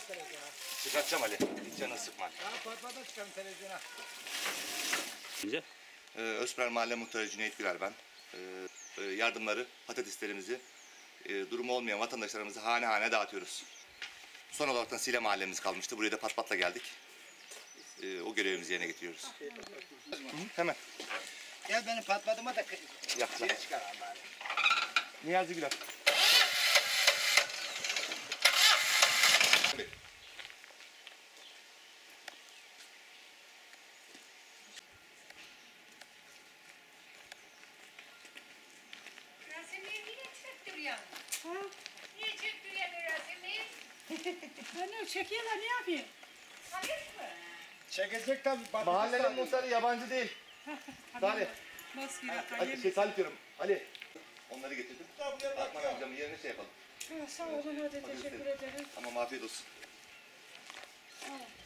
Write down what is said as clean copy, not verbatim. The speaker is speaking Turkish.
televizyona. Çıkartacağım Ali. Hiç canını sıkma. Ya patladan çıkarım televizyona. Özpınar Mahalle Muhtarı Cüneyt Güler ben. Yardımları, patateslerimizi durumu olmayan vatandaşlarımıza hane hane dağıtıyoruz. Son olarak da Sile mahallemiz kalmıştı. Buraya da patla geldik. O görevimizi yerine getiriyoruz. Hemen. Gel benim patladıma da Yakla. şey çıkaralım bari. Niyazi Güler. Rasim'i niye çektiriyorsun? Ha? Niye çektiriyorsun Rasim'i? Anne çekiyorlar ne yapayım? Hayır mı? Çekecek tabii. Mahallenin muhtarı yabancı değil. Salih. Maskeli Ali, Salih diyorum. Ali. Onları getirdim. Akman amcamın yerine şey yapalım. Sağ olun hadi teşekkür ederim. Ama afiyet olsun. Sağ ol.